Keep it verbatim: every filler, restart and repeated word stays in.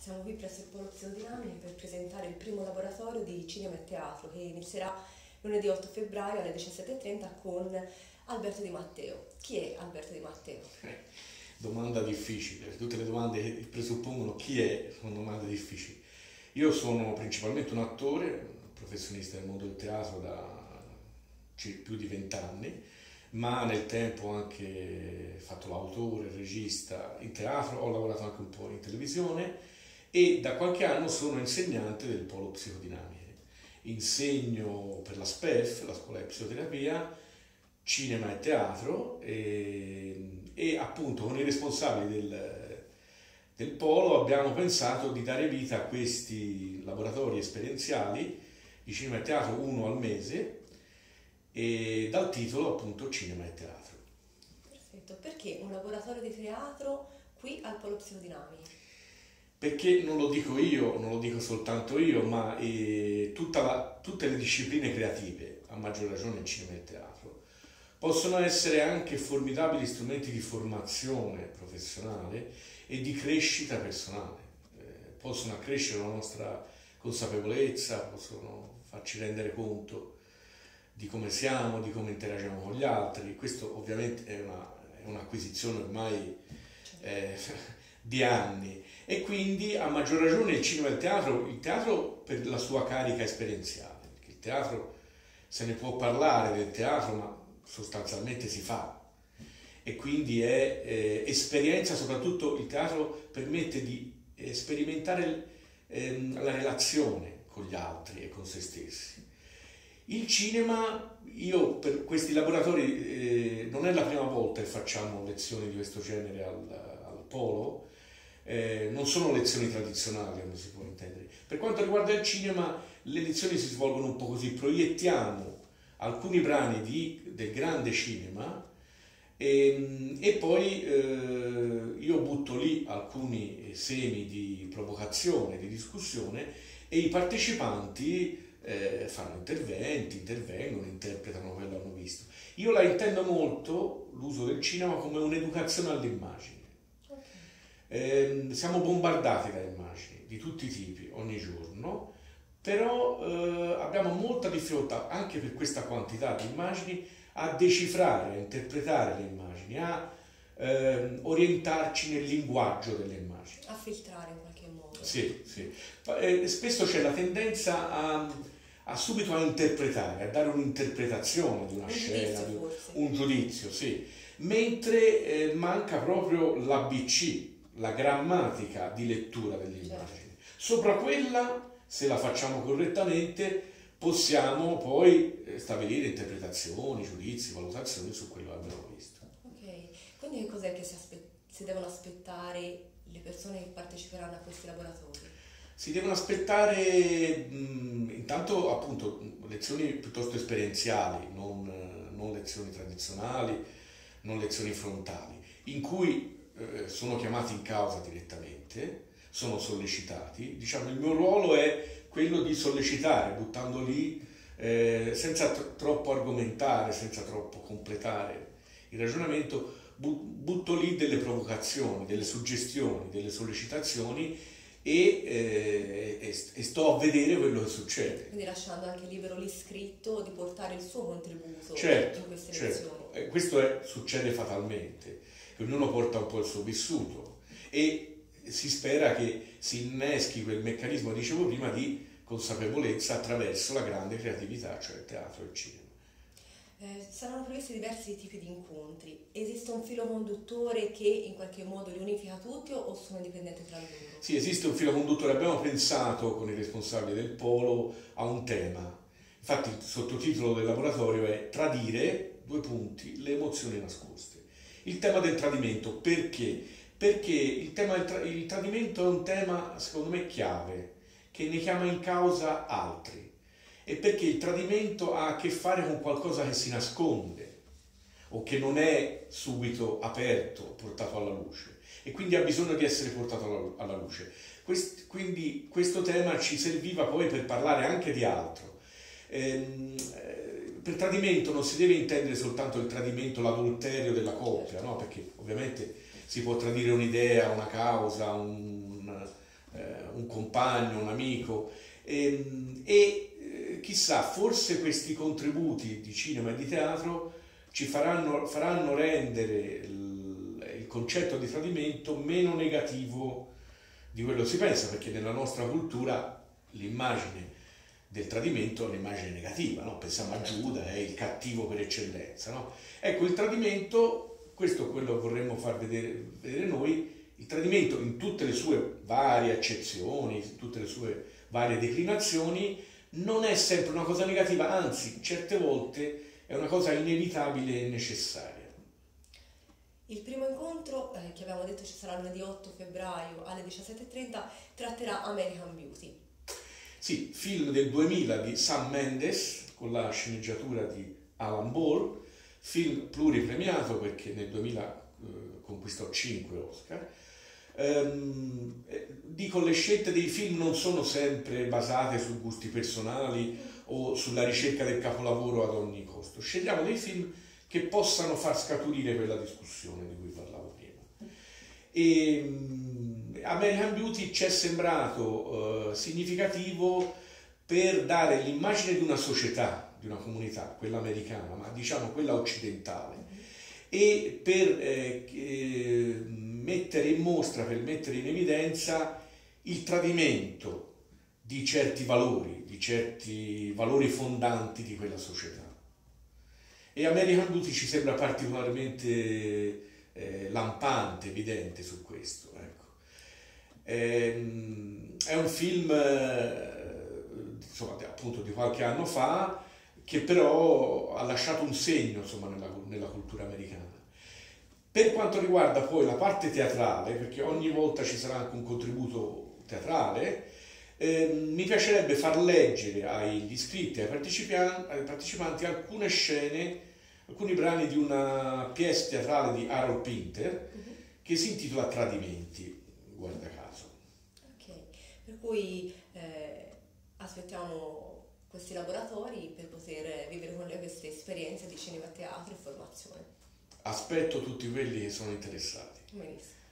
Siamo qui presso il Polo Pseudodinamiche per presentare il primo laboratorio di cinema e teatro che inizierà lunedì otto febbraio alle diciassette e trenta con Alberto Di Matteo. Chi è Alberto Di Matteo? Eh, domanda difficile, tutte le domande che presuppongono chi è sono domande difficili. Io sono principalmente un attore, un professionista del mondo del teatro da più di vent'anni, ma nel tempo ho anche fatto l'autore, il regista in teatro, ho lavorato anche un po' in televisione e da qualche anno sono insegnante del Polo Psicodinamiche. Insegno per la S P E F, la Scuola di Psicoterapia, cinema e teatro e, e appunto con i responsabili del, del Polo abbiamo pensato di dare vita a questi laboratori esperienziali di cinema e teatro, uno al mese, e dal titolo appunto Cinema e Teatro. Perfetto, perché un laboratorio di teatro qui al Polo Psicodinamiche? Perché non lo dico io, non lo dico soltanto io, ma eh, tutta la, tutte le discipline creative, a maggior ragione il cinema e il teatro, possono essere anche formidabili strumenti di formazione professionale e di crescita personale. Eh, possono accrescere la nostra consapevolezza, possono farci rendere conto di come siamo, di come interagiamo con gli altri. Questo ovviamente è una, è un'acquisizione ormai eh, di anni e quindi a maggior ragione il cinema e il teatro, il teatro per la sua carica esperienziale, perché il teatro se ne può parlare del teatro ma sostanzialmente si fa e quindi è eh, esperienza, soprattutto il teatro permette di eh, sperimentare eh, la relazione con gli altri e con se stessi. Il cinema, io per questi laboratori eh, non è la prima volta che facciamo lezioni di questo genere al, al Polo, eh, non sono lezioni tradizionali come si può intendere. Per quanto riguarda il cinema le lezioni si svolgono un po' così, proiettiamo alcuni brani di, del grande cinema e, e poi eh, io butto lì alcuni semi di provocazione, di discussione e i partecipanti Eh, fanno interventi, intervengono, interpretano quello che hanno visto. Io la intendo molto, l'uso del cinema, come un'educazione all'immagine. Okay. Eh, siamo bombardati da immagini di tutti i tipi ogni giorno, però eh, abbiamo molta difficoltà, anche per questa quantità di immagini, a decifrare, a interpretare le immagini, a eh, orientarci nel linguaggio delle immagini. A filtrare in qualche modo. Sì, sì. Eh, spesso c'è la tendenza a a subito a interpretare, a dare un'interpretazione di una un scena, giudizio, di forse. un giudizio, sì, mentre eh, manca proprio l'A B C, la grammatica di lettura delle immagini. Certo. Sopra quella, se la facciamo correttamente, possiamo poi stabilire interpretazioni, giudizi, valutazioni su quello che abbiamo visto. Ok, quindi che cos'è che si, si devono aspettare le persone che parteciperanno a questi laboratori? Si devono aspettare mh, intanto appunto lezioni piuttosto esperienziali, non, non lezioni tradizionali, non lezioni frontali, in cui eh, sono chiamati in causa direttamente, sono sollecitati. Diciamo, il mio ruolo è quello di sollecitare, buttando lì, eh, senza tr troppo argomentare, senza troppo completare il ragionamento, bu butto lì delle provocazioni, delle suggestioni, delle sollecitazioni, E, eh, e, e sto a vedere quello che succede. Quindi lasciando anche libero l'iscritto di portare il suo contributo certo, in queste certo. lezioni. Eh, questo è, succede fatalmente, che ognuno porta un po' il suo vissuto e si spera che si inneschi quel meccanismo, dicevo prima, di consapevolezza attraverso la grande creatività, cioè il teatro e il cinema. Eh, saranno previsti diversi tipi di incontri. Esiste un filo conduttore che in qualche modo li unifica tutti o sono indipendenti tra loro? Sì, esiste un filo conduttore. Abbiamo pensato con i responsabili del Polo a un tema. Infatti il sottotitolo del laboratorio è Tradire, due punti, le emozioni nascoste. Il tema del tradimento, perché? Perché il, tema del tra il tradimento è un tema, secondo me, chiave, che ne chiama in causa altri. E perché il tradimento ha a che fare con qualcosa che si nasconde o che non è subito aperto, portato alla luce e quindi ha bisogno di essere portato alla, alla luce. Quest, quindi questo tema ci serviva poi per parlare anche di altro. Ehm, eh, per tradimento non si deve intendere soltanto il tradimento, l'adulterio della coppia, no? Perché ovviamente si può tradire un'idea, una causa, un, eh, un compagno, un amico e, e chissà, forse questi contributi di cinema e di teatro ci faranno, faranno rendere il, il concetto di tradimento meno negativo di quello che si pensa, perché nella nostra cultura l'immagine del tradimento è un'immagine negativa, no? Pensiamo a Giuda, è il cattivo per eccellenza, no? Ecco, il tradimento, questo è quello che vorremmo far vedere, vedere noi, il tradimento in tutte le sue varie accezioni, in tutte le sue varie declinazioni, non è sempre una cosa negativa, anzi, certe volte è una cosa inevitabile e necessaria. Il primo incontro, eh, che abbiamo detto ci sarà lunedì otto febbraio alle diciassette e trenta, tratterà American Beauty. Sì, film del duemila di Sam Mendes con la sceneggiatura di Alan Ball, film pluripremiato perché nel duemila eh, conquistò cinque Oscar. Ehm, dico, le scelte dei film non sono sempre basate su gusti personali o sulla ricerca del capolavoro ad ogni costo. Scegliamo dei film che possano far scaturire quella discussione di cui parlavo prima. E um, American Beauty ci è sembrato uh, significativo per dare l'immagine di una società, di una comunità, quella americana, ma diciamo quella occidentale, e per eh, eh, mettere in mostra, per mettere in evidenza il tradimento di certi valori, di certi valori fondanti di quella società. E American Beauty ci sembra particolarmente eh, lampante, evidente su questo. Ecco. Ehm, è un film eh, insomma, appunto di qualche anno fa, che però ha lasciato un segno insomma, nella, nella cultura americana. Per quanto riguarda poi la parte teatrale, perché ogni volta ci sarà anche un contributo teatrale, eh, mi piacerebbe far leggere agli iscritti, ai partecipanti, ai partecipanti alcune scene, alcuni brani di una pièce teatrale di Harold Pinter uh-huh. che si intitola Tradimenti, guarda caso. Ok, per cui eh, aspettiamo questi laboratori per poter vivere con lei queste esperienze di cinema, teatro e formazione. Aspetto tutti quelli che sono interessati. Benissimo.